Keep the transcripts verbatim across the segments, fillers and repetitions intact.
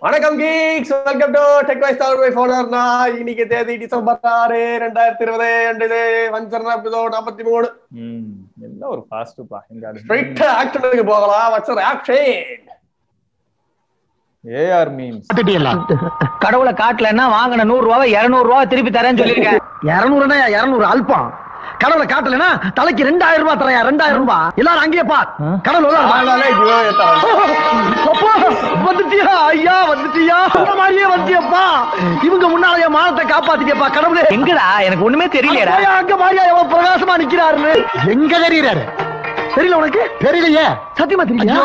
வணக்கம் geeks, welcome to tech wise Tamil by ஃபோனர்னா. இன்னைக்கு தேதி டிசம்பர் ஆறு ரெண்டாயிரத்தி இருபது ரெண்டு வஞ்சர்னா எபிசோட் நாற்பத்தி மூணு. ம் என்ன ஒரு ஃபாஸ்ட்பா இங்க அது ஸ்ட்ரைட் ஆக்ஷனுக்கு போகலாம். Watts action? ஏஆர் மீம்ஸ் கடவுளை காட்டலன்னா வாங்கின நூறு ரூபாய் இருநூறு ரூபாய் திருப்பி தரேன்னு சொல்லிருக்கேன். இருநூறுனா இருநூறு அல்பம். கடவுளை காட்டலன்னா தலைக்கு ரெண்டாயிரம் ரூபாய் தரையா ரெண்டாயிரம் ரூபாய். எல்லாரும் அங்கேயே பா. கடவுள் வந்துட்டியா ஐயா, வந்துட்டியா மாதிரியே வந்துட்டியப்பா. இவங்க முன்னாலேயே மானத்தை காப்பாத்திட்டியப்பா. கடவுளே எங்கடா, எனக்கு ஒண்ணுமே தெரியலையா. அங்க மாதிரியா எவ்வளவு பிரகாசமா நிக்கிறாரு. எங்க தெரியறாரு? தெரியல உனக்கு? தெரியலையே, சத்தியமா தெரியல.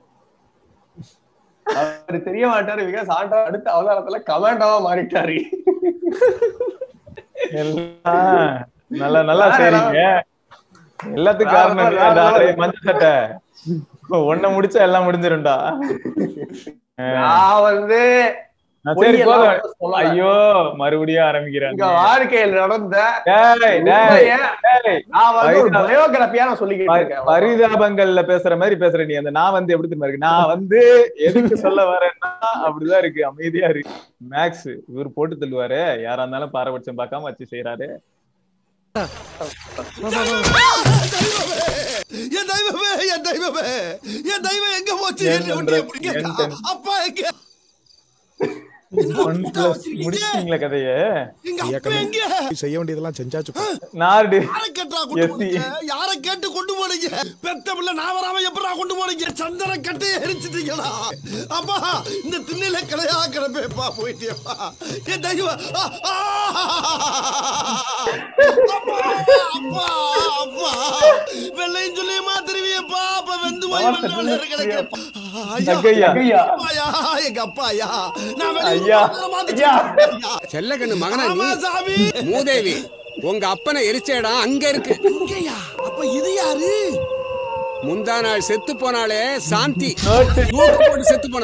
அவரு தெரிய மாட்டாரு. பிகாஸ் ஆண்டா அடுத்த அவதாரத்துல கமாண்டாவா மாறிட்டாரு. நல்லா நல்லா சரிங்க. எல்லாத்துக்கும் காரணம் மஞ்சள் சட்டை. ஒன்ன முடிச்சா எல்லாம் முடிஞ்சிரும்டா. நான் வந்து ஐயோ மறுபடியும் ஆரம்பிக்கிறேன். வாழ்க்கையில் நடந்த பரிதாபங்கள்ல பேசுற மாதிரி பேசுற நீ. அந்த நான் வந்து எப்படி தெரியுமா இருக்கு? நான் வந்து எதுக்கு சொல்ல வரேன்னா அப்படிதான் இருக்கு. அமைதியா இருக்கு. மேக்ஸ் இவர் போட்டு தள்ளுவாரு. யாரா இருந்தாலும் பாரபட்சம் பார்க்காம வச்சு செய்யறாரு. என் தெய்வமே, என் தெய்வமே, என் தெய்வம் எங்க போச்சு? அப்பா எங்க? முடிச்சிட்டீங்களா கதைய? செய்ய வேண்டியதெல்லாம் செஞ்சாச்சு. யார கேட்டு கொண்டு போனீங்க? பெத்த பிள்ளை நான் வராம எப்படா கொண்டு போனீங்க? சந்தன கட்டையை எரிச்சிட்டீங்களா? அப்பா இந்த திண்ணையில கலையா கிடப்பேப்பா. போயிட்டேப்பா என் தெய்வம். அப்பா அப்பா வெள்ளையும் சொல்லியமா திருவியப்பா. அப்ப வெந்து போய் எங்க அப்பாயா நான் செல்லகண்ணு மகனா நீ மூதேவி. உங்க அப்பனை எரிச்சேடா அங்க இருக்கு. அப்ப இது யாரு? முந்தா நாள் செத்து போனாலே சாந்தி. செத்து போன.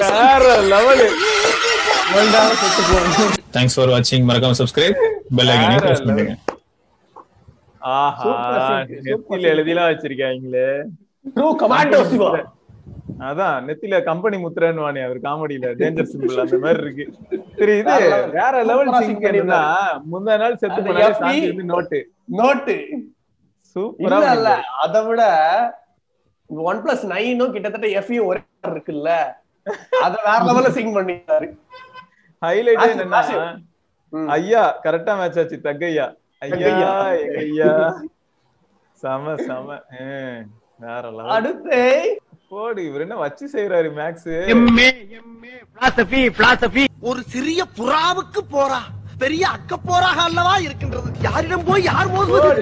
தேங்க்ஸ் ஃபார் வாட்சிங். மறக்காம சப்ஸ்கிரைப், பெல் ஐகானை பிரஸ் பண்ணுங்க. ஆஹா, நெத்தில எழுதிலாம் வச்சிருக்காங்களே. True commando Siva. அதான் நெத்தில கம்பெனி முத்திரன்னு வானே அவர் காமெடியில டேஞ்சர் சிம்பிள் அந்த மாதிரி இருக்கு. சரி, இது வேற லெவல் சிங் என்னன்னா முந்தா நாள் செத்து போனாலே சாந்தி வந்து நோட்டு நோட்டு சூப்பரா இல்ல. அதை விட ஒன் பிளஸ் நைனும் கிட்டத்தட்ட எஃப்யூ ஒரே இருக்குல்ல, அத வேற லெவல்ல சிங் பண்ணிட்டாரு. ஹைலைட் என்னன்னா ஐயா கரெக்டா மேட்ச் ஆச்சு. தக்கையா ஐயா ஐயா சம சம வேற லெவல். அடுத்து போடு, இவர் என்ன வச்சு செய்யறாரு max. MA MA philosophy philosophy. ஒரு சிறிய புறாவுக்கு போறா பெரிய அக்க போராக அல்லவா இருக்கின்றது. யாரிடம் போய் யார் போகுது?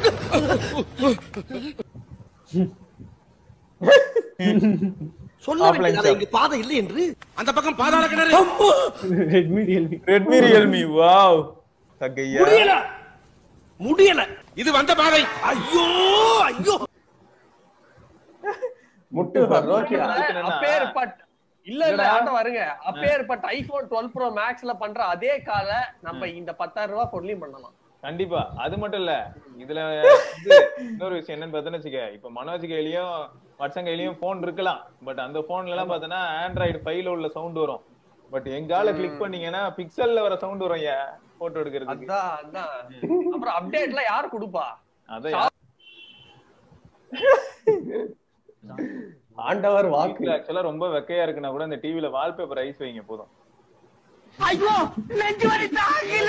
சொல்ல இங்க பாதை இல்லை என்று. அந்த பக்கம் பாதாள கிணறு. Redmi Realme Redmi Realme. Wow தக்கையா முடியல முடியல. இது வந்த பாதை. ஐயோ ஐயோ முட்டு நோக்கியா அப்பேர்பட் இல்ல இல்ல ஆண்ட வருங்க. அப்பேர்பட் ஐபோன் டுவெல் ப்ரோ மேக்ஸ்ல பண்ற அதே கால நம்ம இந்த பத்தாயிரம் ரூபாய் பொருளையும் பண்ணலாம். கண்டிப்பா. அது மட்டும் இல்ல, இதுல இன்னொரு விஷயம் என்னன்னு பார்த்தோன்னு வச்சுக்க, இப்ப மனோஜ் கையிலயும் வட்சன் கையிலயும் போன் இருக்கலாம். பட் அந்த போன்ல எல்லாம் பார்த்தோன்னா ஆண்ட்ராய்டு ஃபைவ்ல உள்ள சவுண்ட் வரும். பட் எங்கால கிளிக் பண்ணீங்கன்னா பிக்சல்ல வர சவுண்ட் வரும் போட்டோ எடுக்கிறதுக்கு. அதான் அதான். அப்புறம் அப்டேட்ல யாரு கொடுப்பா? அதான் ஆண்டவர் வாக்கு. ஆக்சுவலா ரொம்ப வெக்கையா இருக்குன்னா கூட இந்த டிவில வால்பேப்பர் ஐஸ் வைங்க போதும். ஐயோ நெஞ்சு வலி தாங்கல.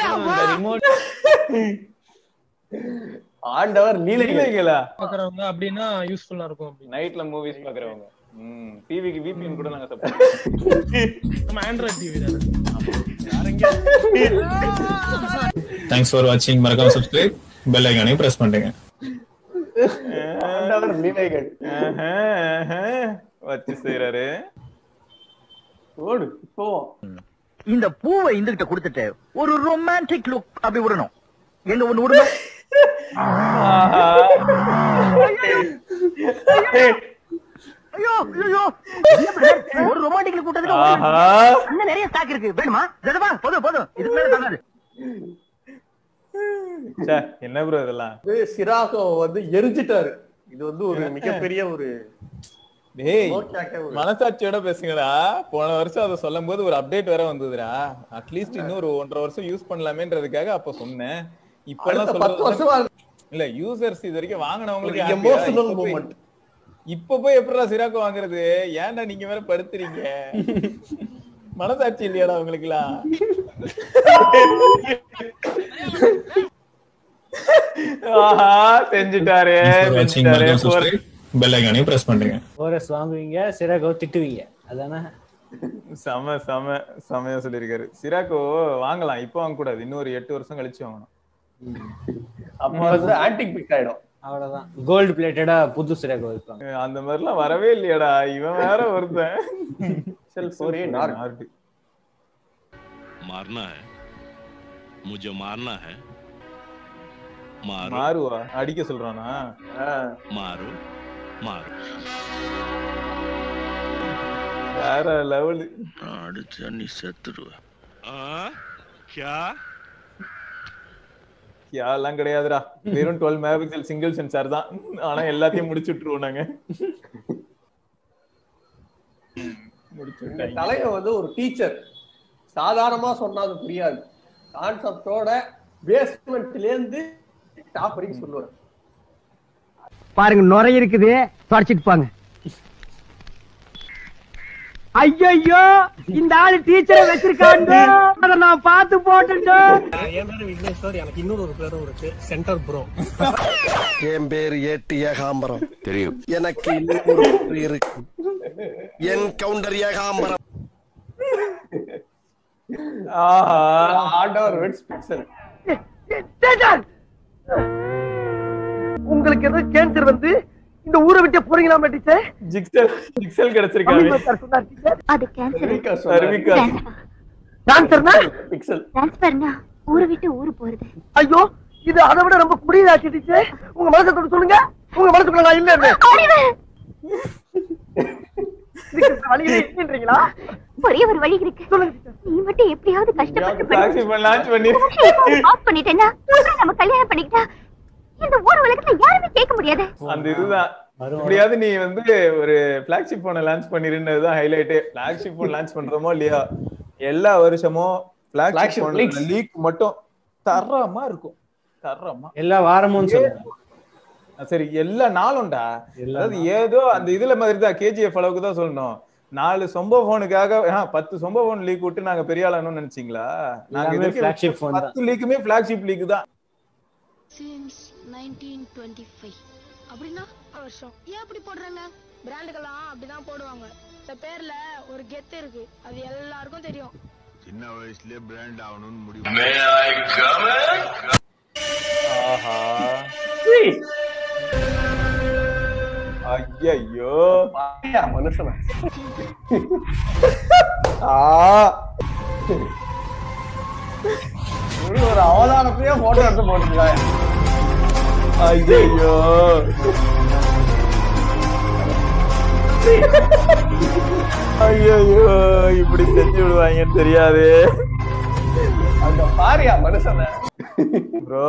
ஆண்டவர் லீலைகளா பாக்குறவங்க அப்படினா யூஸ்ஃபுல்லா இருக்கும். நைட்ல மூவிஸ் பாக்குறவங்க ம் டிவிக்கு விபிஎன் கூட நாங்க சப்போர்ட். நம்ம ஆண்ட்ராய்டு டிவி தான. தேங்க்ஸ் ஃபார் வாட்சிங். மறக்காம சப்ஸ்கிரைப், பெல் ஐகானை பிரஸ் பண்ணுங்க. ஆண்டவர் லீலைகள் வச்சு செய்யறாரு. ஓடு போ. இந்த பூவை இந்துகிட்ட கொடுத்துட்டு ஒரு ரொமான்டிக் லுக் அப்படி விடணும். எங்க ஒண்ணு விடுங்க. ஐயோ ஐயோ ஒரு ரொமான்டிக் லுக் கொடுத்ததுக்கு இன்னும் நிறைய ஸ்டாக் இருக்கு. வேணுமா? ஜெதமா போதும் போதும், இதுக்கு மேல தாங்காது. என்ன ப்ரோ இதெல்லாம்? சிராகோ வந்து எரிஞ்சிட்டாரு. இது வந்து ஒரு மிகப்பெரிய ஒரு டேய் மனசாட்சியோட பேசுங்கடா. போன வருஷம் அதை சொல்லும் போது ஒரு அப்டேட் வேற வந்ததுடா. அட்லீஸ்ட் இன்னொரு ஒன்றரை வருஷம் யூஸ் பண்ணலாமேன்றதுக்காக அப்ப சொன்னேன். இப்பெல்லாம் சொல்ல இல்ல யூசர்ஸ் இது வரைக்கும் வாங்கினவங்களுக்கு இப்ப போய் எப்படா சிராக்கு வாங்குறது? ஏன்டா நீங்க வேற படுத்துறீங்க? மனசாட்சி இல்லையாடா உங்களுக்கு எல்லாம்? செஞ்சுட்டாரு பெல் ஐகானையும் பிரஸ் பண்ணுங்க. ஓரஸ் வாங்குவீங்க, சிராக்கோ திட்டுவீங்க. அதானே? செம செம செமையா சொல்லியிருக்காரு. சிராக்கோ வாங்கலாம், இப்ப வாங்க கூடாது, இன்னொரு எட்டு வருஷம் கழிச்சு வாங்கணும். அப்ப வந்து ஆன்டிக் பிக் ஆயிடும். அவ்வளவுதான். கோல்டு பிளேட்டடா புது சிராக்கோ வைப்பாங்க. அந்த மாதிரிலாம் வரவே இல்லையடா. இவன் வேற ஒருத்தன் செல்ஃப் ஒரே நார்டு मारना है मुझे मारना है मारो மாறுவா அடிக்க சொல்றானா? मारो मारो வேற லெவல். அடிச்சா நீ செத்துடுவ. क्या क्या எல்லாம் கிடையாதுடா. வெறும் டுவெல் மெகாபிக்சல் சிங்கிள் சென்சார் தான். ஆனா எல்லாத்தையும் முடிச்சுட்டுருவோம் நாங்க. தலைய வந்து ஒரு டீச்சர் சாதாரணமா சொன்னா அது புரியாது. கான்செப்டோட பேஸ்மெண்ட்ல இருந்து டாப் வரைக்கும் சொல்லுவார். பாருங்க நுரை இருக்குது, தொடச்சிட்டு போங்க. ஐயோ இந்த ஆளு டீச்சரை வச்சிருக்காங்க, அத நான் பார்த்து போட்டுட்டேன். என் பேரு விக்னேஸ்வர், எனக்கு இன்னொரு ஒரு பேரும் இருக்கு, சென்டர் ப்ரோ. என் பேரு ஏட்டு ஏகாம்பரம் தெரியும். எனக்கு இன்னொரு பேரு இருக்கு, என் கவுண்டர் ஏகாம்பரம். ஆஹா ஆண்டவர் வெட்ஸ் பிக்சல். உங்களுக்கு ஏதோ கேன்சர் வந்து இந்த ஊரை விட்டு போறீங்களா டீச்சர்? ஜிக்சல் ஜிக்சல் கிடைச்சிருக்காங்க. அது கேன்சர். சர்விகா கேன்சர்னா பிக்சல் ட்ரான்ஸ்ஃபர்னா ஊரை விட்டு ஊரு போறது. ஐயோ இது அதை விட ரொம்ப புரியுதாச்சு டீச்சர். உங்க மனசை தொட்டு சொல்லுங்க, உங்க மனசுக்குள்ள நான் இல்ல. வழியிலே இல்லன்றீங்களா? ஒரே ஒரு வழி இருக்கு, நீ மட்டும் எப்படியாவது கஷ்டப்பட்டு லான்ச் பண்ணி ஆஃப் பண்ணிட்டேன்னா நம்ம கல்யாணம் பண்ணிக்கிட்டா இந்த ஊர் உலகத்துல யாருமே கேட்க முடியாது. அந்த இதுதான். எப்படியாவது நீ வந்து ஒரு பிளாக்ஷிப் போனை லான்ச் பண்ணிருந்ததுதான் ஹைலைட்டே. பிளாக்ஷிப் போன் லான்ச் பண்றோமோ இல்லையா, எல்லா வருஷமும் பிளாக்ஷிப் போன் லீக் மட்டும் தரமா இருக்கும். தரமா எல்லா வாரமும் சரி எல்லா நாளும்டா. அதாவது ஏதோ அந்த இதுல மாதிரி தான் கேஜிஎஃப் அளவுக்கு தான் சொல்லணும். நாலு சொம்ப போனுக்காக பத்து சொம்ப போன் லீக் விட்டு நாங்க பெரிய ஆளானு நினைச்சீங்களா? நாங்க பத்து லீக்குமே பிளாக்ஷிப் லீக் தான். Since nineteen twenty-five அப்படினா வருஷம். ஏன் அப்படி போடுறாங்க? பிராண்டுகளா அப்படிதான் போடுவாங்க. இந்த பேர்ல ஒரு கெத்து இருக்கு, அது எல்லாருக்கும் தெரியும். சின்ன வயசுலயே பிராண்ட் ஆகணும்னு முடிவு. ஆஹா ஐயோ மனுஷனா ஒரு அவதானத்தையே போட்டோ எடுத்து போட்டுருக்காங்க. ஐயோ ஐயோ இப்படி செஞ்சு விடுவாங்கன்னு தெரியாது. அந்த பாரியா மனுஷன ப்ரோ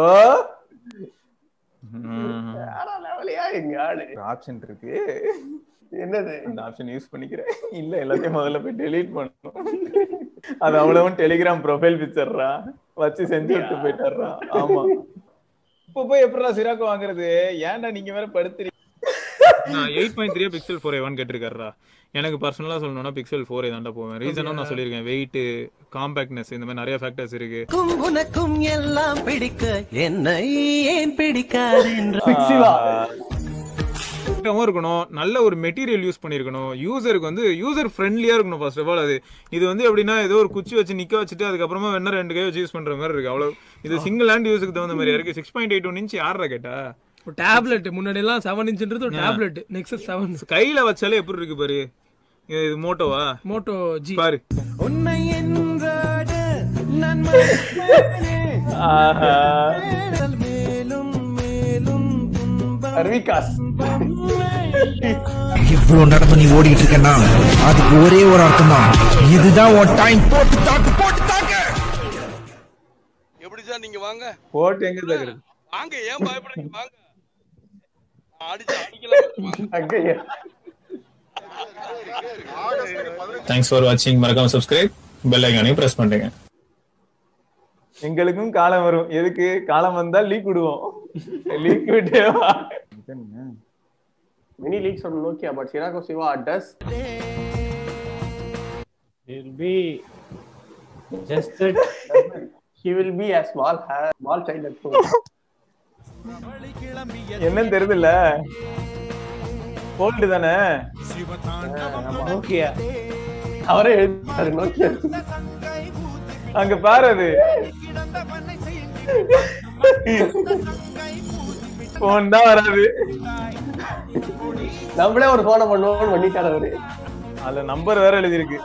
ஆப்ஷன் இருக்கு. என்னது அந்த ஆப்ஷன் யூஸ் பண்ணிக்கிறேன். இல்ல எல்லாத்தையும் முதல்ல போய் டெலீட் பண்ணணும். அது அவ்வளவும் டெலிகிராம் ப்ரொஃபைல் பிக்சர்ரா வச்சு செஞ்சு விட்டு போயிட்டாரா. ஆமா இப்ப போய் எப்படா சிராக்கு வாங்குறது? ஏன்டா நீங்க வேற படுத்துறீங்க? நான் eight point three pixel four A one கேட்டிருக்காருடா. எனக்கு பர்சனலா சொல்லணும்னா பிக்சல் ஃபோர் ஏ தான்டா போவேன். ரீசனும் நான் சொல்லியிருக்கேன், வெயிட், காம்பாக்ட்னஸ், இந்த மாதிரி நிறைய ஃபேக்டர்ஸ் இருக்கு. உனக்கும் எல்லாம் பிடிக்க என்னை ஏன் பிடிக்காது இருக்கணும். நல்ல ஒரு மெட்டீரியல் யூஸ் பண்ணிருக்கணும். யூசருக்கு வந்து யூசர் ஃப்ரெண்ட்லியா இருக்கணும். ஃபர்ஸ்ட் ஆஃப் ஆல் அது இது வந்து எப்படின்னா ஏதோ ஒரு குச்சி வச்சு நிக்க வச்சுட்டு அதுக்கப்புறமா வேணா ரெண்டு கை வச்சு யூஸ் பண்ற மாதிரி இருக்கு. அவ்வளவு இது சிங்கிள் ஹேண்ட் யூஸுக்கு தகுந்த மாதிரி இருக்கு. Six point eight one inch யாரா கேட்டா டேப்லெட் முன்னாடி எல்லாம் செவன் இன்ச்ன்றது ஒரு டேப்லெட். நெக்ஸஸ் செவன் கையில வச்சாலே எப்படி இருக்கு பாரு. இது மோட்டோவா? மோட்டோ ஜி பாரு. உன்னை என்றாட நான் மேலும் மேலும் சர்விகாஸ் இவ்வளவு நடந்து நீ ஓடிட்டு இருக்கேன்னா அதுக்கு ஒரே ஒரு அர்த்தம் தான். இதுதான் ஒரு டைம். போட்டு தாக்கு போட்டு தாக்கு. எப்படிதான் நீங்க வாங்க போட்டு எங்க தாக்குறது? வாங்க, ஏன் பயப்படுறீங்க? வாங்க, அடிச்சு அடிக்கலாம். தேங்க்ஸ் ஃபார் வாட்சிங். மறக்காம சப்ஸ்கிரைப், பெல் ஐகானையும் பிரஸ் பண்ணுங்க. எங்களுக்கும் காலம் வரும். எதுக்கு காலம் வந்தா லீக் விடுவோம். லீக் விட்டு many leaks on Nokia, but Shirako Shiva does will be just that he will be a small small child at home. என்னன்னு தெரியல. கோல்ட் தானே Nokia. அவரே எழுதிட்டாரு Nokia. அங்க பாரு அது போன் தான் வராது. நம்மளே ஒரு போனை பண்ணுவோம்னு பண்ணிட்டாரு அவரு. அதுல நம்பர் வேற எழுதி இருக்கு.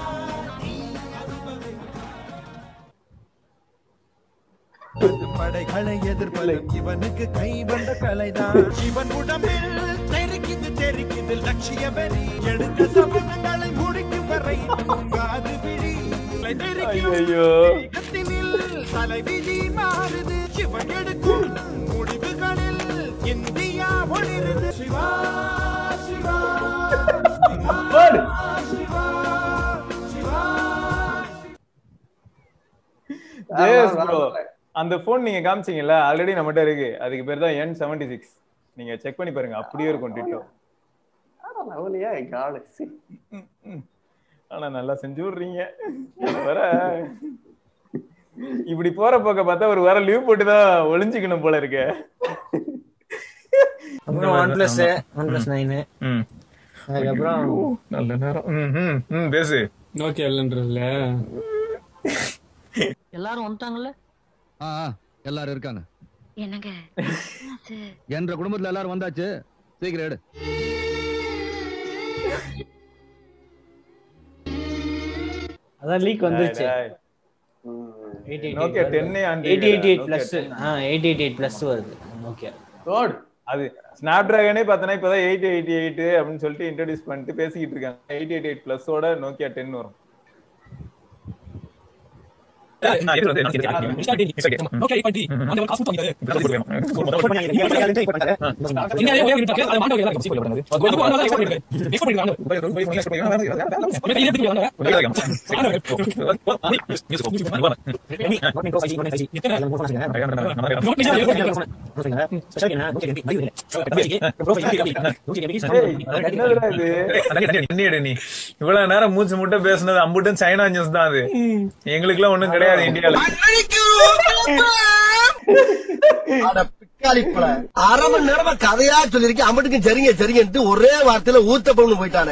படைகளை எதிர்ப்பதும் இவனுக்கு கை வந்த கலைதான். இவன் உடம்பில் தெரிக்குது தெரிக்குது லட்சிய வெறி. எடுத்த சபதங்களை முடிக்கும் வரை காது விழி. ஐயோ தலைவிதி மாறுது. இவன் எடுக்கும் முடிவுகளில் இந்தியா ஒளிருது. சிவா சிவா சிவா சிவா. அந்த போன் நீங்க காமிச்சீங்கல்ல, ஆல்ரெடி நம்மகிட்ட இருக்கு. அதுக்கு பேர் தான் என் செவன்டி சிக்ஸ். நீங்க செக் பண்ணி பாருங்க, அப்படியே இருக்கும் டிட்டோ. ஆனா நல்லா செஞ்சு விடுறீங்க. வர இப்படி போற போக்க பார்த்தா ஒரு வாரம் லீவ் போட்டுதான் ஒளிஞ்சுக்கணும் போல இருக்கு. One plus one plus nine அதுக்கப்புறம் நல்ல நேரம் பேசு. நோக்கியா இல்லன்றதுல எல்லாரும் வந்துட்டாங்கல்ல? எல்லாரும் இருக்காங்க. என்னங்க என்ற குடும்பத்துல எல்லாரும் வந்தாச்சு. சீக்கிரம் எடு. அதான் லீக் வந்துருச்சு. Nokia ten eight eight eight plus ah eight eight eight plus வருது நோக்கியா. கோட் அது ஸ்னாப்டிராகனே பார்த்தனா இப்பதான் எயிட் எயிட்டி எயிட் அப்படின்னு சொல்லிட்டு இன்ட்ரோடியூஸ் பண்ணிட்டு பேசிக்கிட்டு இருக்காங்க. எயிட் எயிட்டி எயிட் பிளஸோட நோக்கியா டென் வரும். இவ்வளவு நேரம் மூச்சு முட்டை பேசுனது அம்புட்டும் சைனா நியூஸ் தான். அது எங்களுக்கு எல்லாம் ஒண்ணும் கிடையாது இந்தியால. அரை மணி நேரமா கதையா சொல்லிருக்கேன். அம்பட்டுக்கு சரிங்க சரிங்க ஒரே வார்த்தையில ஊத்தப்படும் போயிட்டானே.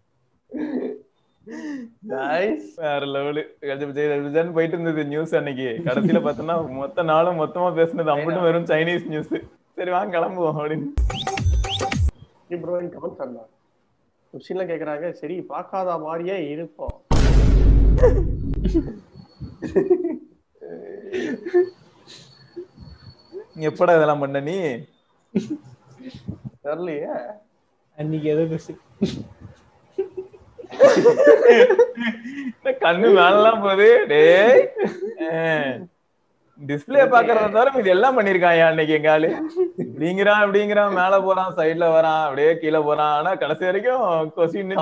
வேற லெவலு போயிட்டு இருந்தது நியூஸ். அன்னைக்கு கடைசியில பார்த்தோம்னா மொத்த நாளும் மொத்தமா பேசுனது அம்பட்டும் வெறும் சைனீஸ் நியூஸ். சரி வாங்க கிளம்புவோம் அப்படின்னு கேக்குறாங்க. சரி பாக்காத மாதிரியே இருப்போம். எப்படா இதெல்லாம் பண்ண நீ? தெரியலையே. அன்னைக்கு ஏதோ கண்ணு மேலாம் போகுது. டேய் டிஸ்பிளே பாக்குறத தவிர இது எல்லாம் பண்ணிருக்கான் அன்னைக்கு. எங்க ஆளு இப்படிங்கிறான் அப்படிங்கிறான், மேல போறான், சைட்ல வரான், அப்படியே கீழே போறான். ஆனா கடைசி வரைக்கும் கொஸ்டின்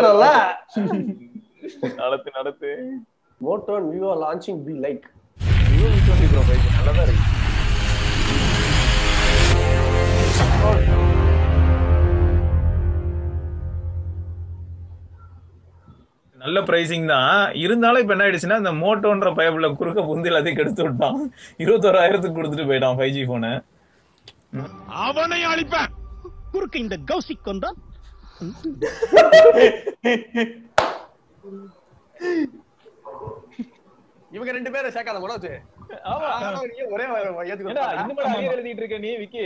நடத்து நடத்து. Moto and Vivo launching be like. Vivo V twenty Pro five நல்லதா இருக்கு. நல்ல பிரைசிங் தான் இருந்தாலும் இப்ப என்ன ஆயிடுச்சுன்னா இந்த மோட்டோன்ற பயப்புல குறுக்க புந்து எல்லாத்தையும் கெடுத்து விட்டான். இருபத்தோராயிரத்துக்கு கொடுத்துட்டு போயிட்டான் ஃபைவ் ஜி போன. அவனை அழிப்பேன். குறுக்க இந்த கௌசிக் கொண்டா இவங்க ரெண்டு பேரும் சேர்க்காத மனோஜ். ஒரே எழுதிட்டு இருக்க நீ விக்கி.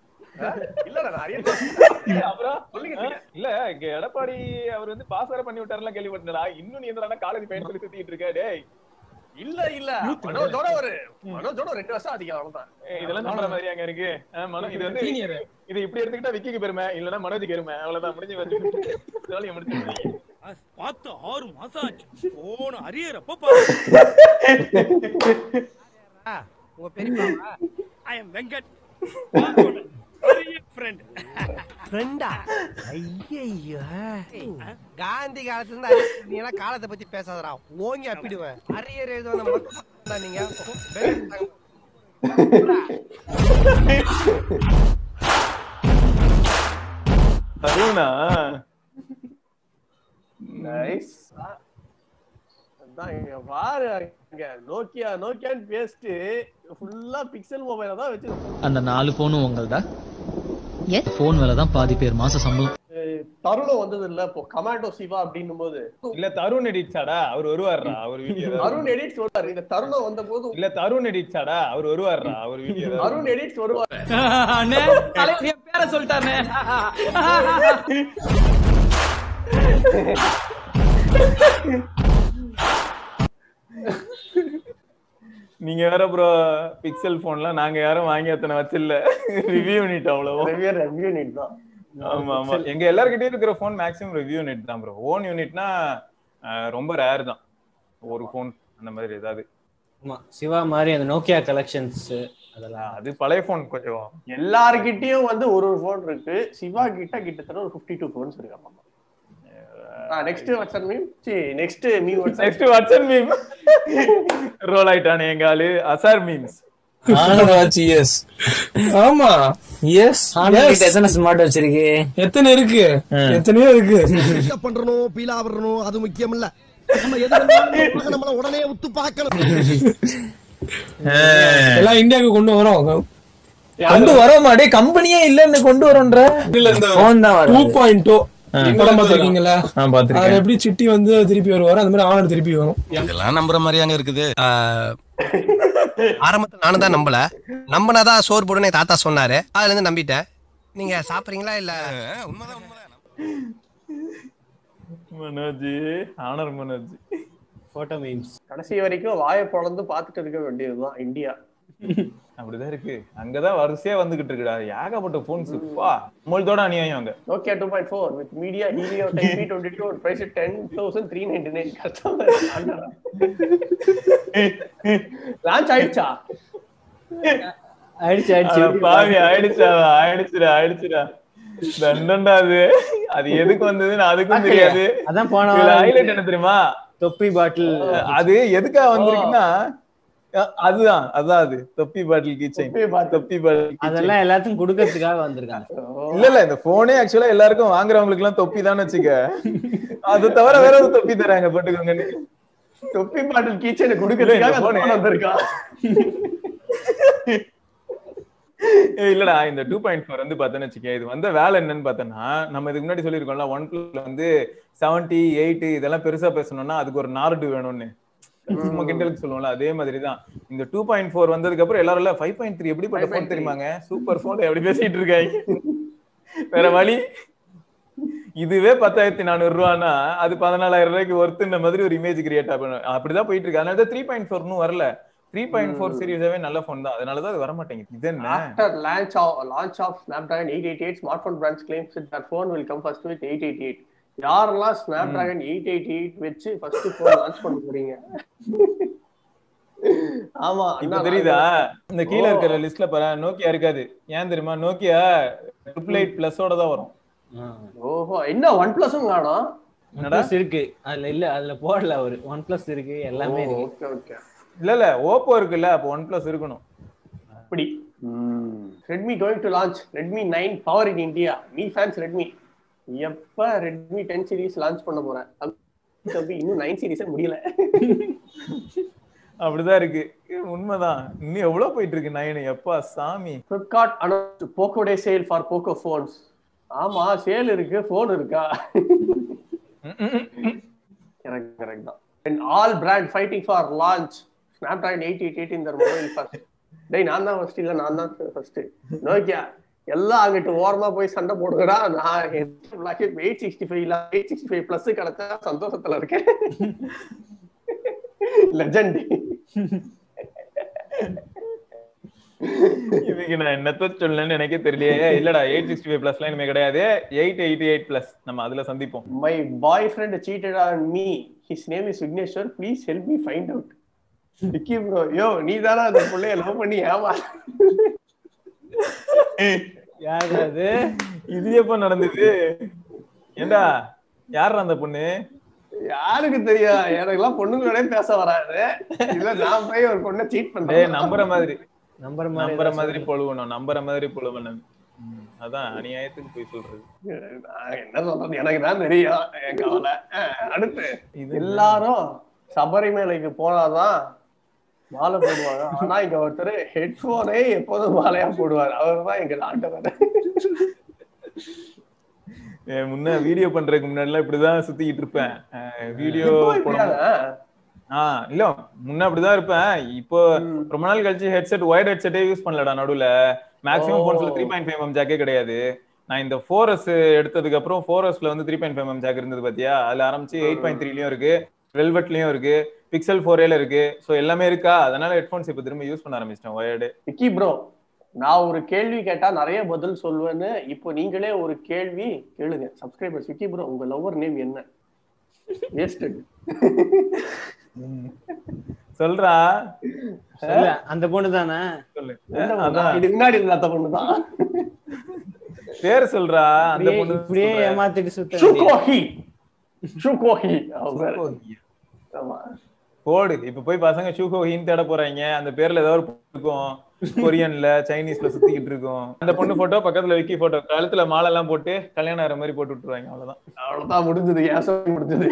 இல்ல எடப்பாடி அவர் வந்து பாஸ் வேற பண்ணி விட்டாருலாம் கேள்விப்பட்டா. இன்னும் நீ என்ன காலேஜ் பையன் சொல்லி சுத்திட்டு இருக்க. டேய் இல்ல இல்ல மனோஜோட ஒரு மனோஜோட ரெண்டு வருஷம் அதிகம் அவ்வளவுதான். இதெல்லாம் சொல்ற மாதிரி அங்க இருக்கு. இது வந்து இது இப்படி எடுத்துக்கிட்டா விக்கிக்கு பெருமை, இல்லன்னா மனோஜுக்கு பெருமை. அவ்வளவுதான் முடிஞ்சு வந்து முடிச்சு பார்த்து ஆறு மாசம் ஆச்சு. போன அரியறப்ப உங்க பெரியப்பா ஐ அம் வெங்கட் ஃப்ரெண்ட் ஃப்ரெண்டா? ஐயோ, காந்தி காலத்துல இருந்து நீங்க காலத்தை பத்தி பேசாதடா, ஓங்கி அப்பிடுவேன். அரியர் எழுதுவத மட்டும் நீங்க அருணா. நைஸ். அதான் இங்க பாரு, இங்க நோக்கியா நோக்கியான்னு பேசிட்டு ஃபுல்லா பிக்சல் மொபைல தான் வச்சிருக்கோம். அந்த நாலு போனும் உங்கள்தா? எஸ். போன் வேலை தான் பாதி பேர் மாச சம்பளம். தருணம் வந்தது இல்ல இப்போ கமாண்டோ சிவா அப்படின்னும் போது இல்ல தருண் எடிட்ஸாடா அவர் வருவாருடா அவர் வீடியோ. அருண் எடிட்ஸ் வருவார். இந்த தருணம் வந்த போது இல்ல தருண் எடிட்ஸாடா அவர் வருவாருடா அவர் வீடியோ. அருண் எடிட்ஸ் வருவார். அண்ணே தலைவர் என் பேரை சொல்லிட்டானே. நீங்க வேற ப்ரோ பிக்சல் போன்லாம் நாங்க யாரும் வாங்கி அத்தனை வச்சில்ல. ரிவ்யூ யூனிட் அவ்வளவு. ரிவ்யூ ரிவ்யூ யூனிட் தான். ஆமா ஆமா. எங்க எல்லார்கிட்டயும் இருக்கிற போன் மேக்ஸிமம் ரிவ்யூ யூனிட் தான் ப்ரோ. ஓன் யூனிட்னா ரொம்ப ரேர் தான். ஒரு போன் அந்த மாதிரி ஏதாவது. ஆமா சிவா மாதிரி அந்த நோக்கியா கலெக்ஷன்ஸ் அதெல்லாம் அது பழைய போன் கொஞ்சம். எல்லார்கிட்டயும் வந்து ஒரு ஒரு போன் இருக்கு. சிவா கிட்ட கிட்டத்தட்ட ஒரு ஐம்பத்தி ரெண்டு போன்ஸ் இருக்கு. நெக்ஸ்ட் வாட்ஸ்அப் மீம் சி next meme next WhatsApp meme ரோல் ஆயிட்டானே எங்க ஆளு அசார் மீம்ஸ். ஆனவாச்சி எஸ். ஆமா எஸ். ஆனகிட்ட எத்தனை ஸ்மார்ட் வச்சிருக்கு? எத்தனை இருக்கு? எத்தனையோ இருக்கு. என்ன பண்றணும் பீலா வரணும் அது முக்கியம் இல்ல. நம்ம எது பண்ணாலும் நம்மள உடனே உத்து பார்க்கணும். எல்லாம் இந்தியாவுக்கு கொண்டு வரோம். கொண்டு வரோம் மாடே கம்பெனியே இல்லன்னு கொண்டு வரோன்ற. இல்ல இந்த போன் தான் வரும். டூ பாயிண்ட் ஓ படம் பாத்துருக்கீங்களா? நான் பாத்துருக்கேன். அது எப்படி சிட்டி வந்து திருப்பி வருவாரு அந்த மாதிரி ஆனர் திருப்பி வரும். இதெல்லாம் நம்புற மாதிரியாங்க இருக்குது. ஆரம்பத்துல நானும் தான் நம்பல. நம்பினாதான் சோறு போடுன்னு தாத்தா சொன்னாரு. அதுல இருந்து நம்பிட்டேன். நீங்க சாப்பிடுறீங்களா இல்ல? உண்மைதான் உண்மைதான். Manoj Honor Manoj photo memes கடைசி வரைக்கும் வாயை பொளந்து பாத்துட்டு இருக்க வேண்டியதுதான் இந்தியா. அப்படிதான் இருக்கு. அங்கதான் வரிசையா வந்துகிட்டு இருக்குடா ஏகப்பட்ட போன்ஸ். பா மொழிதோட அநியாயம் அங்க. Nokia two point four with media Helio ten P twenty-two price at ten thousand three ninety-nine. Customer launch ஆயிடுச்சா? ஆயிடுச்சு ஆயிடுச்சு. பாவி ஆயிடுச்சா ஆயிடுச்சுடா ஆயிடுச்சுடா. தண்டண்டா அது. அது எதுக்கு வந்ததுன்னு அதுக்கும் தெரியாது. அதான் போன ஹைலைட் என்ன தெரியுமா? தொப்பி பாட்டில். அது எதுக்காக வந்திருக்குன்னா அதுதான் அதான் அது தொப்பி பாட்டில் கீச்சைன். தொப்பி பாட்டில் அதெல்லாம் எல்லாத்துக்கும் கொடுக்கறதுக்காக வந்திருக்காங்க. இல்ல இல்ல இந்த போனே ஆக்சுவலா எல்லாருக்கும் வாங்குறவங்களுக்கு எல்லாம் தொப்பி தான் வச்சுக்க. அது தவிர வேற ஒரு தொப்பி தராங்க போட்டுக்கோங்க. தொப்பி பாட்டில் கீச்சைன் கொடுக்கறதுக்காக போன் வந்திருக்கா? இல்லடா இந்த டூ பாயிண்ட் ஃபோர் வந்து பார்த்தேன்னு வச்சுக்க இது வந்து வேலை என்னன்னு பார்த்தோன்னா நம்ம இதுக்கு முன்னாடி சொல்லியிருக்கோம்ல ஒன் பிளஸ்ல வந்து செவன்டி எயிட் இதெல்லாம் பெருசா பேசணும்னா அதுக்கு ஒரு நார்டு வேணும்னு சும்மா கிண்டலுக்கு சொல்லுவோம்ல அதே மாதிரிதான் இந்த டூ பாயிண்ட் ஃபோர் வந்ததுக்கு அப்புறம் எல்லாரும் ஃபைவ் பாயிண்ட் த்ரீ எப்படிப்பட்ட போன் தெரியுமாங்க சூப்பர் போன் எப்படி பேசிட்டு இருக்காங்க. வேற வழி. இதுவே பத்தாயிரத்தி நானூறு ரூபானா அது பதினாலாயிரம் ரூபாய்க்கு ஒர்த்துன்ற மாதிரி ஒரு இமேஜ் கிரியேட் ஆகணும். அப்படிதான் போயிட்டு இருக்கு. அதனால த்ரீ பாயிண்ட் ஃபோர் இன்னும் வரல. த்ரீ பாயிண்ட் ஃபோர் சீரிஸாவே நல்ல போன் தான். அதனாலதான் அது வர மாட்டேங்குது. இது என்ன after launch of launch of Snapdragon eight eighty-eight smartphone brands claims that phone will come first with eight eighty-eight. யாரெல்லாம் Snapdragon eight eighty-eight வச்சு ஃபர்ஸ்ட் போன் லான்ச் பண்ண போறீங்க? ஆமா இப்ப தெரியுதா இந்த கீழ இருக்கிற லிஸ்ட்ல பாரு நோக்கியா இருக்காது. ஏன் தெரியுமா? நோக்கியா ட்ரிபிள் எயிட் பிளஸோட தான் வரும். ஓஹோ என்ன ஒன் பிளஸும் காணோம்? பிளஸ் இருக்கு அதுல இல்ல அதுல போடல ஒரு ஒன் பிளஸ் இருக்கு எல்லாமே இருக்கு. ஓகே ஓகே இல்ல இல்ல ஓப்போ இருக்குல்ல அப்ப ஒன் பிளஸ் இருக்கணும். அப்படி Redmi going to launch Redmi nine power in India. Me fans Redmi எப்ப Redmi ten series லான்ச் பண்ண போறேன்? தம்பி இன்னும் nine series முடியல. அப்படிதான் இருக்கு. உண்மைதான். இன்னும் எவ்வளவு போயிட்டு இருக்கு நைன் எப்பா சாமி. Flipkart announced Poco Day sale for Poco phones. ஆமா சேல் இருக்கு போன் இருக்கா? கரெக்ட் கரெக்ட் தான். And all brand fighting for launch Snapdragon eight eighty-eight in their mobile first. டேய் நான் தான் ஃபர்ஸ்ட் இல்ல நான் தான் ஃபர்ஸ்ட். நோக்கியா எல்லாம் அங்கிட்டு ஓரமா போய் சண்டை போடுங்கடா. நான் எயிட் சிக்ஸ்டி ஃபைவ் இல்ல எயிட் சிக்ஸ்டி ஃபைவ் பிளஸ் கிடைச்சா சந்தோஷத்துல இருக்கேன். லெஜெண்ட். இதுக்கு நான் என்னத்த சொல்லணும்னு எனக்கே தெரியலையே. இல்லடா எயிட் சிக்ஸ்டி ஃபைவ் பிளஸ்லாம் இனிமே கிடையாது. எயிட் எயிட்டி எயிட் பிளஸ் நம்ம அதுல சந்திப்போம். My boyfriend cheated on me. His name is Vigneshwar. Please help me find out. Vicky bro, yo நீ தானா அந்த புள்ளைய லவ் பண்ணி ஏமா? யாரு அது? இது எப்ப நடந்தது? ஏண்டா யார் அந்த பொண்ணு? யாருக்கு தெரியும்? எனக்கெல்லாம் பொண்ணுங்களோட பேச வராது. இல்ல நான் போய் ஒரு பொண்ணை சீட் பண்றேன். நம்புற மாதிரி நம்புற நம்புற மாதிரி பொழுவணும், நம்புற மாதிரி பொழுவணும். அதான் அநியாயத்துக்கு போய் சொல்றது. என்ன சொல்றது எனக்கு தான் தெரியும். என் கவலை. அடுத்து எல்லாரும் சபரிமலைக்கு போனாதான் மாலை போடுவாங்க. ஆனா இங்க ஒருத்தர் ஹெட்போனே எப்போதும் மாலையா போடுவார். அவர் தான் எங்க ஆண்டவர். முன்ன வீடியோ பண்றதுக்கு முன்னாடி எல்லாம் இப்படிதான் சுத்திக்கிட்டு இருப்பேன். வீடியோ ஆஹ் இல்ல முன்ன அப்படிதான் இருப்பேன். இப்போ ரொம்ப நாள் கழிச்சு ஹெட்செட் ஒயர்ட் ஹெட்செட்டே யூஸ் பண்ணலடா. நடுவுல மேக்ஸிமம் போன்ஸ்ல த்ரீ பாயிண்ட் ஃபைவ் எம் ஜாக்கே கிடையாது. நான் இந்த ஃபோர் எஸ் எடுத்ததுக்கு அப்புறம் ஃபோர் எஸ்ல வந்து three point five M jack இருந்தது பாத்தியா? அதுல ஆரம்பிச்சு எயிட் பாயிண்ட் த்ரீலயும் இருக்கு, வெல்வெட்லயும் இருக்கு, பிக்சல் ஃபோர் ஏல இருக்கு. சோ எல்லாமே இருக்கா. அதனால ஹெட்போன்ஸ் இப்ப திரும்ப யூஸ் பண்ண ஆரம்பிச்சிட்டேன் ஒயர்டு. விக்கி ப்ரோ, நான் ஒரு கேள்வி கேட்டா நிறைய பதில் சொல்வேன்னு இப்போ நீங்களே ஒரு கேள்வி கேளுங்க சப்ஸ்கிரைபர்ஸ். விக்கி ப்ரோ, உங்க லவர் நேம் என்ன? வேஸ்டட். சொல்றா. அந்த பொண்ணு தானே? சொல்லு. இதுக்கு முன்னாடி இருந்த அந்த பொண்ணு தான். பேர் சொல்றா. அந்த பொண்ணு இப்படியே ஏமாத்திட்டு சுத்த. ஷுகோஹி. ஷுகோஹி. ஆமா. போடு. இப்ப போய் பசங்க ஷுகோஹின்னு தேட போறாங்க. அந்த பேர்ல ஏதாவது இருக்கும். கொரியன்ல சைனீஸ்ல சுத்திக்கிட்டு இருக்கும். அந்த பொண்ணு போட்டோ பக்கத்துல விக்கி போட்டோ, கழுத்துல மாலை எல்லாம் போட்டு கல்யாணம் ஆகிற மாதிரி போட்டு விட்டுருவாங்க. அவ்வளவுதான் அவ்வளவுதான் முடிஞ்சது. ஏன் முடிஞ்சது.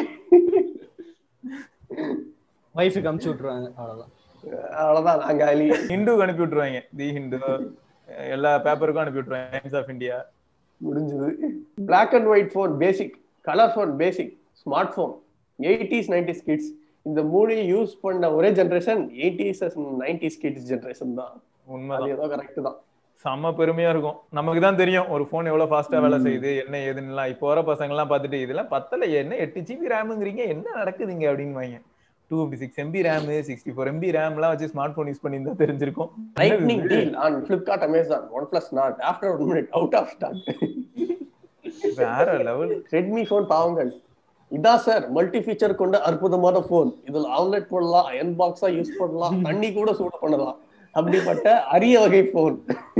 வைஃபுக்கு அனுப்பிச்சு விட்டுருவாங்க. அவ்வளவுதான் அவ்வளவுதான். நாங்க அலி ஹிந்துக்கு அனுப்பி விட்டுருவாங்க. தி ஹிந்து எல்லா பேப்பருக்கும் அனுப்பி விட்டுருவாங்க. டைம்ஸ் ஆஃப் இந்தியா முடிஞ்சது. Black and white phone basic, colour phone basic, smart phone eighties nineties kids இந்த மூணு யூஸ் பண்ண ஒரே generation eighties nineties kids generation தான். உண்மைதான். ஏதோ கரெக்ட் தான். செம்ம பெருமையா இருக்கும். நமக்கு தான் தெரியும் ஒரு போன் எவ்வளவு ஃபாஸ்டா வேலை செய்யுது என்ன ஏதுன்னு. இப்போ வர பசங்க எல்லாம் பாத்துட்டு இதெல்லாம் பத்தல, என்ன எட்டு ஜிபி ரேம்ங்கிறீங்க, என்ன நடக்குதுங்க அப்படின்னு. Two fifty six MB RAM, sixty four MB RAM எல்லாம் வச்சு ஸ்மார்ட் போன் யூஸ் பண்ணியிருந்தா தெரிஞ்சிருக்கும். Lightning deal on Flipkart, Amazon, OnePlus Nord after one minute out of stock. வேற லெவல். ரெட்மி போன் பாவங்கள். இதான் சார் மல்டி ஃபீச்சர் கொண்ட அற்புதமான phone. இதுல ஆம்லெட் போடலாம், அயன் பாக்ஸா யூஸ் பண்ணலாம், தண்ணி கூட சூடு பண்ணலாம். அப்படிப்பட்ட அரிய வகை போன்.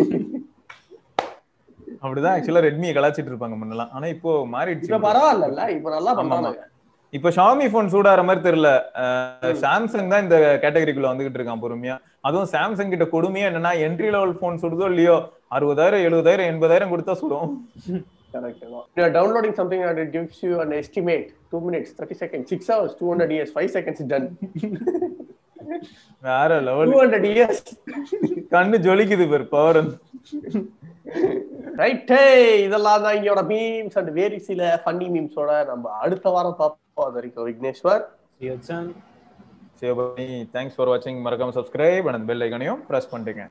அப்படிதான் ஆக்சுவலா ரெட்மியை கலாச்சிட்டு இருப்பாங்க முன்னெல்லாம். ஆனா இப்போ மாறிடுச்சு. இப்ப பரவாயில்ல, இப்ப நல்லா பண்றாங்க. இப்ப ஷாமி போன் சூடாற மாதிரி தெரியல. சாம்சங் தான் இந்த கேட்டகரிக்குள்ள வந்துகிட்டு இருக்கான் பொறுமையா. அதுவும் சாம்சங் கிட்ட கொடுமையா என்னன்னா என்ட்ரி லெவல் போன் சுடுதோ இல்லையோ அறுபதாயிரம் எழுபதாயிரம் எண்பதாயிரம் கொடுத்தா சுடும். Correct. You are downloading something and it gives you an estimate. two minutes, thirty seconds, six hours, two hundred years, five seconds done. வேற லெவல். two hundred years. கண்ணு ஜொலிக்குது பேர் பவர். ரைட். ஹே, இதெல்லாம் தான் இங்கோட மீம்ஸ் அண்ட் வேறு சில funny மீம்ஸோட நம்ம அடுத்த வாரம் பார்ப்போம். அது வரைக்கும் விக்னேஸ்வர், சிவபணி, தேங்க்ஸ் ஃபார் வாட்சிங். மறக்காம சப்ஸ்கிரைப் அண்ட் பெல் ஐகானையும் பிரஸ் பண்ணிட்டீங்க.